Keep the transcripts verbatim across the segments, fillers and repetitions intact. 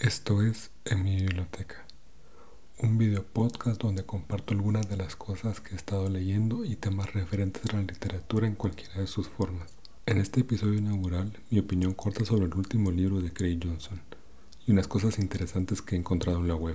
Esto es En mi biblioteca, un video podcast donde comparto algunas de las cosas que he estado leyendo y temas referentes a la literatura en cualquiera de sus formas. En este episodio inaugural, mi opinión corta sobre el último libro de Craig Johnson y unas cosas interesantes que he encontrado en la web.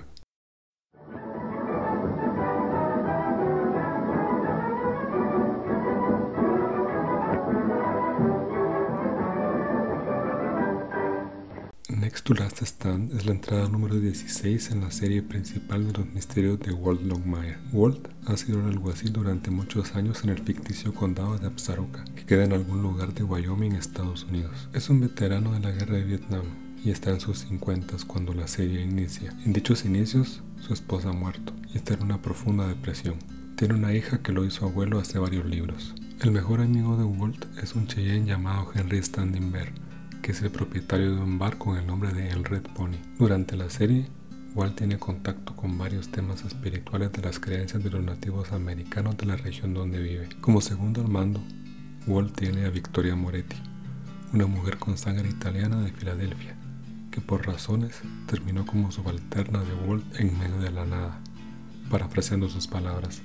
Next to Last Stand es la entrada número dieciséis en la serie principal de los misterios de Walt Longmire. Walt ha sido el alguacil durante muchos años en el ficticio condado de Absaroka, que queda en algún lugar de Wyoming, Estados Unidos. Es un veterano de la guerra de Vietnam y está en sus cincuentas cuando la serie inicia. En dichos inicios, su esposa ha muerto y está en una profunda depresión. Tiene una hija que lo hizo abuelo hace varios libros. El mejor amigo de Walt es un Cheyenne llamado Henry Standing Bear, que es el propietario de un bar con el nombre de El Red Pony. Durante la serie, Walt tiene contacto con varios temas espirituales de las creencias de los nativos americanos de la región donde vive. Como segundo al mando, Walt tiene a Victoria Moretti, una mujer con sangre italiana de Filadelfia, que por razones terminó como subalterna de Walt en medio de la nada, parafraseando sus palabras.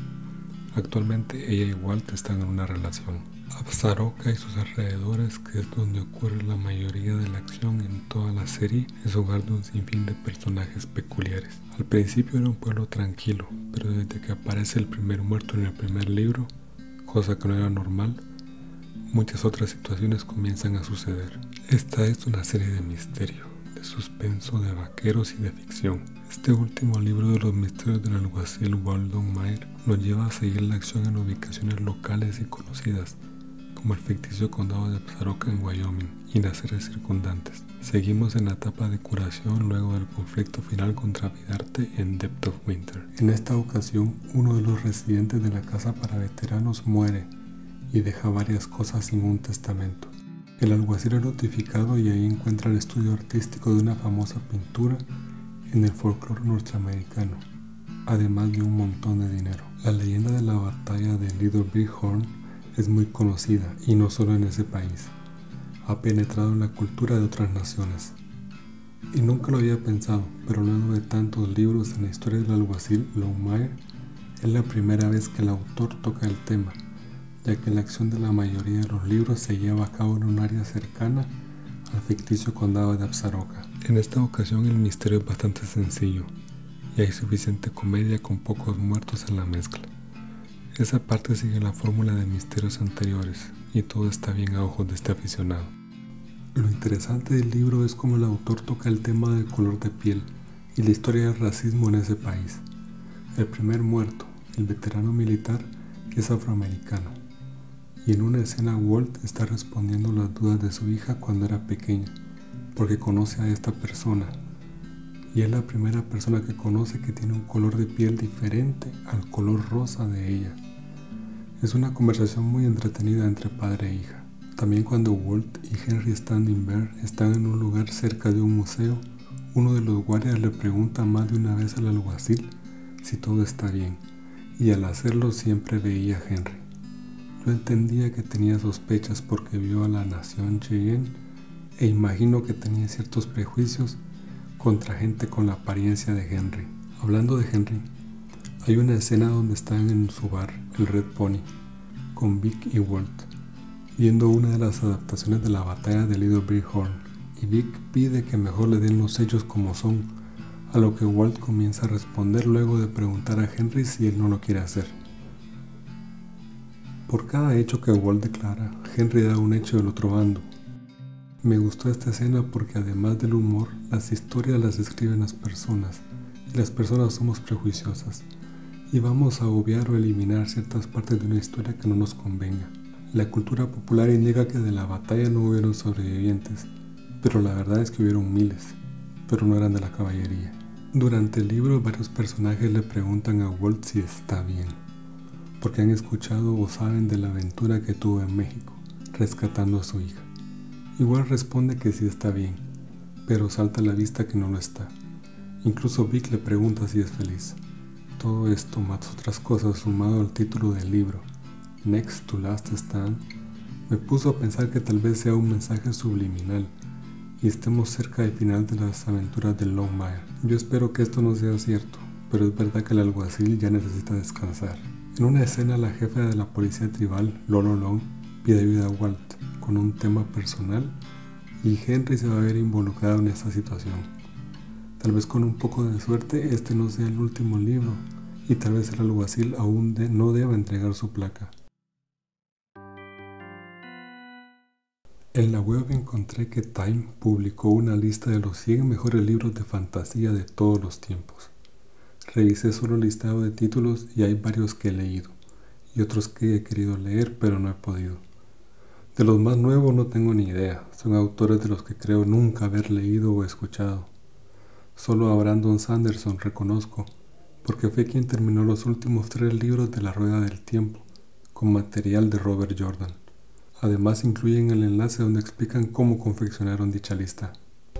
Actualmente ella y Walt están en una relación. Absaroka y sus alrededores, que es donde ocurre la mayoría de la acción en toda la serie, es hogar de un sinfín de personajes peculiares. Al principio era un pueblo tranquilo, pero desde que aparece el primer muerto en el primer libro, cosa que no era normal, muchas otras situaciones comienzan a suceder. Esta es una serie de misterio, de suspenso, de vaqueros y de ficción. Este último libro de los misterios del alguacil Walt Longmire nos lleva a seguir la acción en ubicaciones locales y conocidas, como el ficticio condado de Absaroka en Wyoming y las áreas circundantes. Seguimos en la etapa de curación luego del conflicto final contra Vidarte en Depth of Winter. En esta ocasión, uno de los residentes de la casa para veteranos muere y deja varias cosas sin un testamento. El alguacil es notificado y ahí encuentra el estudio artístico de una famosa pintura en el folclore norteamericano, además de un montón de dinero. La leyenda de la batalla de Little Bighorn es muy conocida, y no solo en ese país. Ha penetrado en la cultura de otras naciones. Y nunca lo había pensado, pero luego de tantos libros en la historia del alguacil Longmire, es la primera vez que el autor toca el tema, ya que la acción de la mayoría de los libros se lleva a cabo en un área cercana al ficticio condado de Absaroka. En esta ocasión el misterio es bastante sencillo, y hay suficiente comedia con pocos muertos en la mezcla. Esa parte sigue la fórmula de misterios anteriores y todo está bien a ojos de este aficionado. Lo interesante del libro es cómo el autor toca el tema del color de piel y la historia del racismo en ese país. El primer muerto, el veterano militar, es afroamericano, y en una escena Walt está respondiendo las dudas de su hija cuando era pequeña, porque conoce a esta persona, y es la primera persona que conoce que tiene un color de piel diferente al color rosa de ella. Es una conversación muy entretenida entre padre e hija. También cuando Walt y Henry Standing Bear están en un lugar cerca de un museo, uno de los guardias le pregunta más de una vez al alguacil si todo está bien, y al hacerlo siempre veía a Henry. Yo entendía que tenía sospechas porque vio a la nación Cheyenne e imagino que tenía ciertos prejuicios contra gente con la apariencia de Henry. Hablando de Henry, hay una escena donde están en su bar, el Red Pony, con Vic y Walt, viendo una de las adaptaciones de la batalla de Little Bighorn, y Vic pide que mejor le den los hechos como son, a lo que Walt comienza a responder luego de preguntar a Henry si él no lo quiere hacer. Por cada hecho que Walt declara, Henry da un hecho del otro bando. Me gustó esta escena porque además del humor, las historias las escriben las personas, y las personas somos prejuiciosas, y vamos a obviar o eliminar ciertas partes de una historia que no nos convenga. La cultura popular indica que de la batalla no hubieron sobrevivientes, pero la verdad es que hubieron miles, pero no eran de la caballería. Durante el libro varios personajes le preguntan a Walt si está bien, porque han escuchado o saben de la aventura que tuvo en México, rescatando a su hija. Igual responde que sí está bien, pero salta a la vista que no lo está. Incluso Vic le pregunta si es feliz. Todo esto más otras cosas sumado al título del libro, Next to Last Stand, me puso a pensar que tal vez sea un mensaje subliminal y estemos cerca del final de las aventuras del Longmire. Yo espero que esto no sea cierto, pero es verdad que el alguacil ya necesita descansar. En una escena, la jefa de la policía tribal, Lolo Long, pide ayuda a Walt con un tema personal y Henry se va a ver involucrado en esta situación. Tal vez con un poco de suerte este no sea el último libro y tal vez el alguacil aún de, no deba entregar su placa. En la web encontré que Time publicó una lista de los cien mejores libros de fantasía de todos los tiempos. Revisé solo el listado de títulos y hay varios que he leído y otros que he querido leer pero no he podido. De los más nuevos no tengo ni idea, son autores de los que creo nunca haber leído o escuchado. Solo a Brandon Sanderson reconozco, porque fue quien terminó los últimos tres libros de La Rueda del Tiempo, con material de Robert Jordan. Además incluyen el enlace donde explican cómo confeccionaron dicha lista.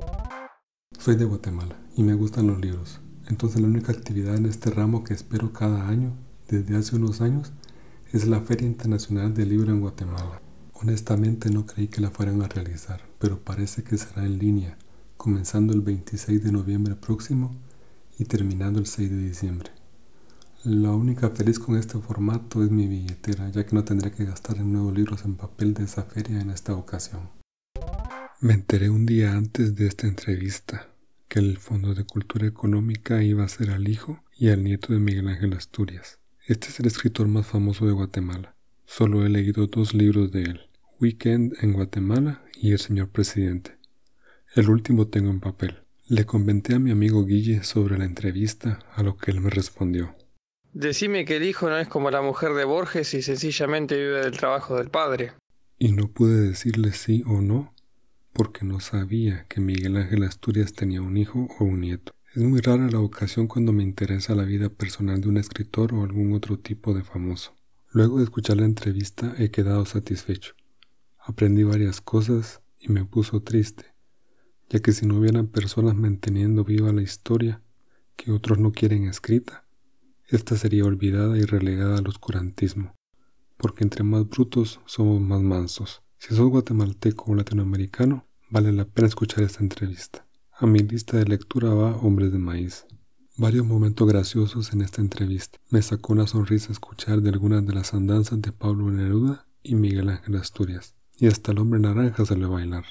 Soy de Guatemala y me gustan los libros, entonces la única actividad en este ramo que espero cada año, desde hace unos años, es la Feria Internacional del Libro en Guatemala. Honestamente no creí que la fueran a realizar, pero parece que será en línea, comenzando el veintiséis de noviembre próximo y terminando el seis de diciembre. La única feliz con este formato es mi billetera, ya que no tendré que gastar en nuevos libros en papel de esa feria en esta ocasión. Me enteré un día antes de esta entrevista que el Fondo de Cultura Económica iba a ser al hijo y al nieto de Miguel Ángel Asturias. Este es el escritor más famoso de Guatemala. Solo he leído dos libros de él, Weekend en Guatemala y El Señor Presidente. El último tengo en papel. Le comenté a mi amigo Guille sobre la entrevista, a lo que él me respondió. Decime que el hijo no es como la mujer de Borges y sencillamente vive del trabajo del padre. Y no pude decirle sí o no, porque no sabía que Miguel Ángel Asturias tenía un hijo o un nieto. Es muy rara la ocasión cuando me interesa la vida personal de un escritor o algún otro tipo de famoso. Luego de escuchar la entrevista he quedado satisfecho. Aprendí varias cosas y me puso triste, ya que si no hubieran personas manteniendo viva la historia que otros no quieren escrita, esta sería olvidada y relegada al oscurantismo, porque entre más brutos somos más mansos. Si sos guatemalteco o latinoamericano, vale la pena escuchar esta entrevista. A mi lista de lectura va Hombres de Maíz. Varios momentos graciosos en esta entrevista. Me sacó una sonrisa escuchar de algunas de las andanzas de Pablo Neruda y Miguel Ángel Asturias, y hasta el Hombre Naranja salió a bailar.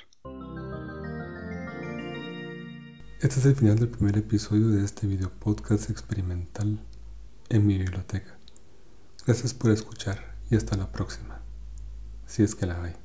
Este es el final del primer episodio de este video podcast experimental en mi biblioteca. Gracias por escuchar y hasta la próxima, si es que la hay.